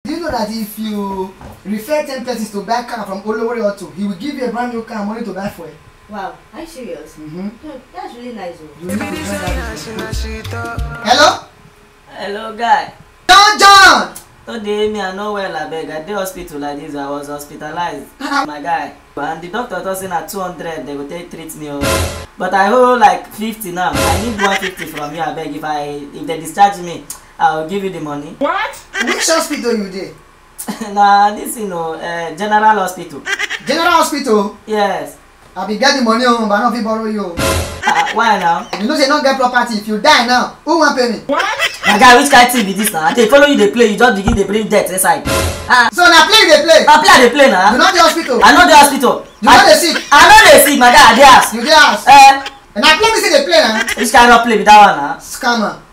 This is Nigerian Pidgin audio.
Do you know that if you refer 10 persons to buy car from Olowore Auto, he will give you a brand new car and money to buy for it? Wow, are you serious? That's really nice. Hello? Hello, guy. John! Today, me I know well, I beg. I did hospital like this. I was hospitalized. My guy. And the doctor told me at 200, they will take treat me. But I hold like 50 now. I need 150 from you, I beg. If they discharge me, I will give you the money. What? Which hospital you did? Nah, this General Hospital. General Hospital? Yes. I be get the money home, but I don't borrow you. Why now? You know they don't get property. If you die now, who won't pay me? What? My guy, which kind of thing be this now? They follow you, they play, you just begin to bring death inside. So now play they play? I play they play now. You know the hospital? I know the hospital. You know they sick? I know they sick, my guy, I dey house. You dey house? And I play me say they play now. Which kind of play with that one now? Scammer.